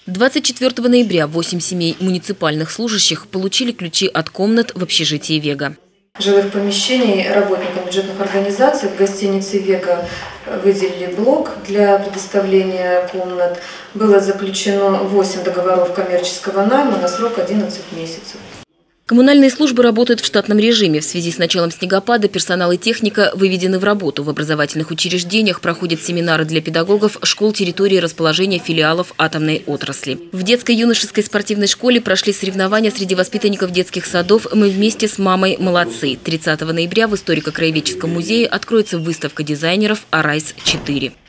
24 ноября 8 семей муниципальных служащих получили ключи от комнат в общежитии «Вега». Жилых помещений работникам бюджетных организаций в гостинице «Вега» выделили блок для предоставления комнат. Было заключено 8 договоров коммерческого найма на срок 11 месяцев. Коммунальные службы работают в штатном режиме. В связи с началом снегопада персонал и техника выведены в работу. В образовательных учреждениях проходят семинары для педагогов школ территории расположения филиалов атомной отрасли. В детско-юношеской спортивной школе прошли соревнования среди воспитанников детских садов «Мы вместе с мамой молодцы». 30 ноября в историко-краеведческом музее откроется выставка дизайнеров «Арайс-4».